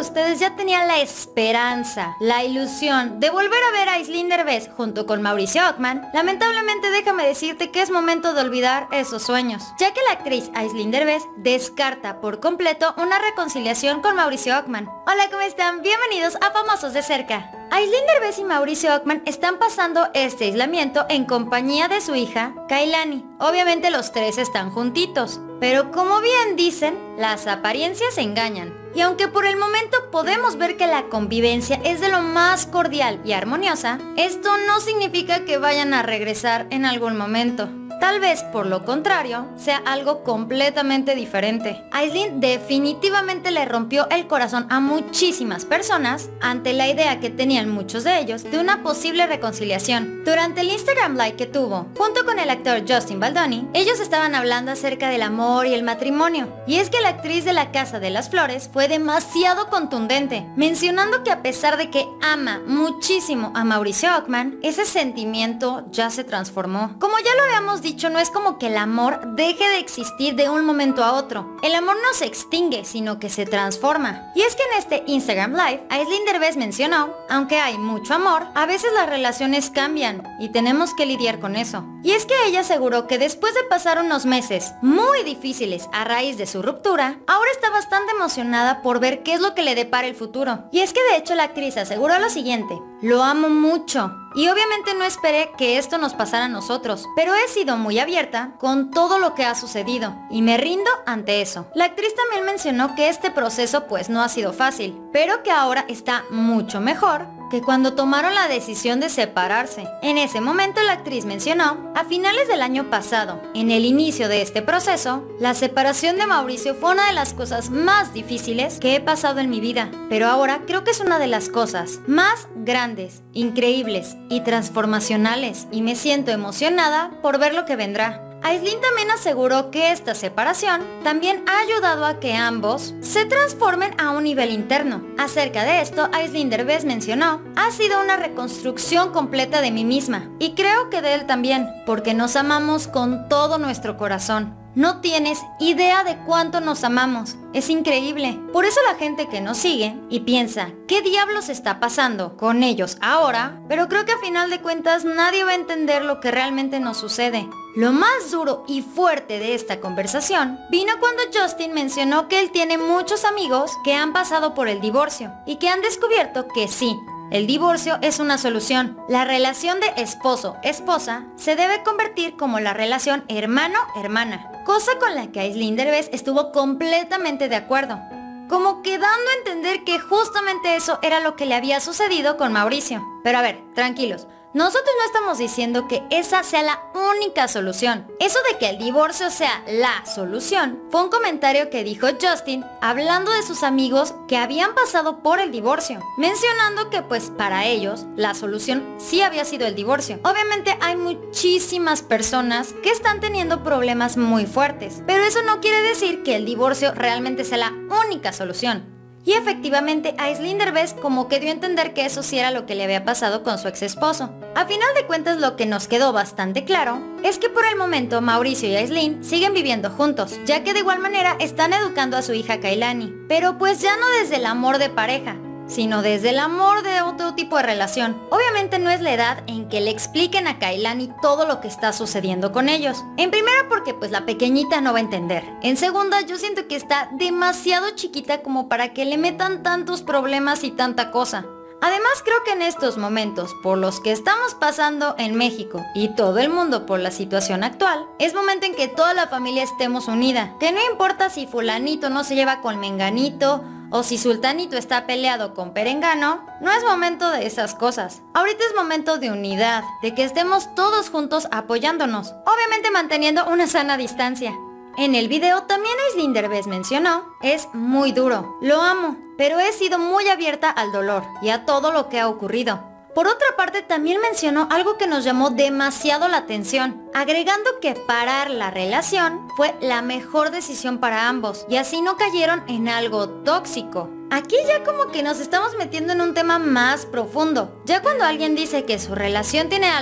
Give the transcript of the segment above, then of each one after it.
ustedes ya tenía la esperanza, la ilusión de volver a ver a Aislinn Derbez junto con Mauricio Ockman, lamentablemente déjame decirte que es momento de olvidar esos sueños, ya que la actriz Aislinn Derbez descarta por completo una reconciliación con Mauricio Ockman. Hola, ¿cómo están? Bienvenidos a Famosos de Cerca. Aislinn Derbez y Mauricio Ockman están pasando este aislamiento en compañía de su hija, Kailani. Obviamente los tres están juntitos, pero como bien dicen, las apariencias engañan. Y aunque por el momento podemos ver que la convivencia es de lo más cordial y armoniosa, esto no significa que vayan a regresar en algún momento. Tal vez, por lo contrario, sea algo completamente diferente. Aislinn definitivamente le rompió el corazón a muchísimas personas ante la idea que tenían muchos de ellos de una posible reconciliación. Durante el Instagram Live que tuvo, junto con el actor Justin Baldoni, ellos estaban hablando acerca del amor y el matrimonio. Y es que la actriz de La Casa de las Flores fue demasiado contundente, mencionando que a pesar de que ama muchísimo a Mauricio Ockman, ese sentimiento ya se transformó. Como ya lo habíamos dicho, no es como que el amor deje de existir de un momento a otro. El amor no se extingue, sino que se transforma. Y es que en este Instagram Live, Aislinn Derbez mencionó, aunque hay mucho amor, a veces las relaciones cambian y tenemos que lidiar con eso. Y es que ella aseguró que después de pasar unos meses muy difíciles a raíz de su ruptura, ahora está bastante emocionada por ver qué es lo que le depara el futuro. Y es que de hecho la actriz aseguró lo siguiente: lo amo mucho. Y obviamente no esperé que esto nos pasara a nosotros, pero he sido muy abierta con todo lo que ha sucedido y me rindo ante eso. La actriz también mencionó que este proceso pues no ha sido fácil, pero que ahora está mucho mejor que cuando tomaron la decisión de separarse. En ese momento la actriz mencionó, a finales del año pasado, en el inicio de este proceso, la separación de Mauricio fue una de las cosas más difíciles que he pasado en mi vida, pero ahora creo que es una de las cosas más grandes, increíbles y transformacionales, y me siento emocionada por ver lo que vendrá. Aislinn también aseguró que esta separación también ha ayudado a que ambos se transformen a un nivel interno. Acerca de esto, Aislinn Derbez mencionó, ha sido una reconstrucción completa de mí misma, y creo que de él también, porque nos amamos con todo nuestro corazón. No tienes idea de cuánto nos amamos, es increíble. Por eso la gente que nos sigue y piensa, ¿qué diablos está pasando con ellos ahora? Pero creo que a final de cuentas nadie va a entender lo que realmente nos sucede. Lo más duro y fuerte de esta conversación vino cuando Justin mencionó que él tiene muchos amigos que han pasado por el divorcio y que han descubierto que sí, el divorcio es una solución. La relación de esposo-esposa se debe convertir como la relación hermano-hermana, cosa con la que Aislinn Derbez estuvo completamente de acuerdo, como que dando a entender que justamente eso era lo que le había sucedido con Mauricio. Pero a ver, tranquilos. Nosotros no estamos diciendo que esa sea la única solución. Eso de que el divorcio sea la solución fue un comentario que dijo Justin hablando de sus amigos que habían pasado por el divorcio, mencionando que pues para ellos la solución sí había sido el divorcio. Obviamente hay muchísimas personas que están teniendo problemas muy fuertes, pero eso no quiere decir que el divorcio realmente sea la única solución. Y efectivamente, Aislinn Derbez como que dio a entender que eso sí era lo que le había pasado con su ex esposo. A final de cuentas, lo que nos quedó bastante claro es que por el momento Mauricio y Aislinn siguen viviendo juntos, ya que de igual manera están educando a su hija Kailani, pero pues ya no desde el amor de pareja, sino desde el amor de otro tipo de relación. Obviamente no es la edad en que le expliquen a Kailani todo lo que está sucediendo con ellos. En primera porque pues la pequeñita no va a entender. En segunda yo siento que está demasiado chiquita como para que le metan tantos problemas y tanta cosa. Además creo que en estos momentos por los que estamos pasando en México y todo el mundo por la situación actual, es momento en que toda la familia estemos unida. Que no importa si fulanito no se lleva con menganito o si sultanito está peleado con perengano, no es momento de esas cosas. Ahorita es momento de unidad, de que estemos todos juntos apoyándonos, obviamente manteniendo una sana distancia. En el video también Aislinn Derbez mencionó, es muy duro, lo amo, pero he sido muy abierta al dolor y a todo lo que ha ocurrido. Por otra parte también mencionó algo que nos llamó demasiado la atención, agregando que parar la relación fue la mejor decisión para ambos y así no cayeron en algo tóxico. Aquí ya como que nos estamos metiendo en un tema más profundo. Ya cuando alguien dice que su relación tiene algo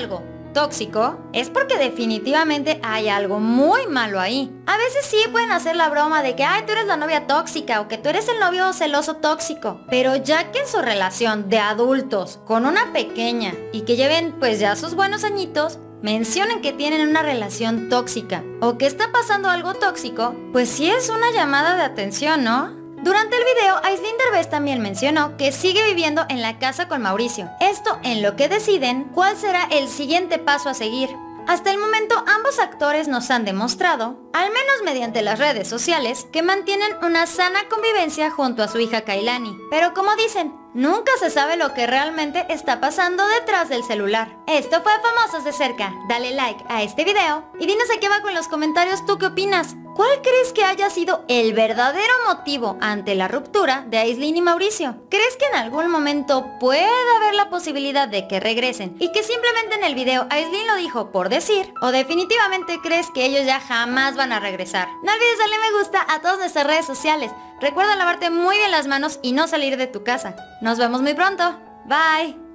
tóxico, es porque definitivamente hay algo muy malo ahí. A veces sí pueden hacer la broma de que, ay, tú eres la novia tóxica o que tú eres el novio celoso tóxico. Pero ya que en su relación de adultos con una pequeña y que lleven pues ya sus buenos añitos, mencionen que tienen una relación tóxica o que está pasando algo tóxico, pues sí es una llamada de atención, ¿no? Durante el video, Aislinn Derbez también mencionó que sigue viviendo en la casa con Mauricio. Esto en lo que deciden cuál será el siguiente paso a seguir. Hasta el momento, ambos actores nos han demostrado, al menos mediante las redes sociales, que mantienen una sana convivencia junto a su hija Kailani. Pero como dicen, nunca se sabe lo que realmente está pasando detrás del celular. Esto fue Famosos de Cerca. Dale like a este video y dinos aquí abajo en los comentarios tú qué opinas. ¿Cuál crees que haya sido el verdadero motivo ante la ruptura de Aislinn y Mauricio? ¿Crees que en algún momento puede haber la posibilidad de que regresen y que simplemente en el video Aislinn lo dijo por decir? ¿O definitivamente crees que ellos ya jamás van a regresar? No olvides darle me gusta a todas nuestras redes sociales. Recuerda lavarte muy bien las manos y no salir de tu casa. Nos vemos muy pronto. Bye.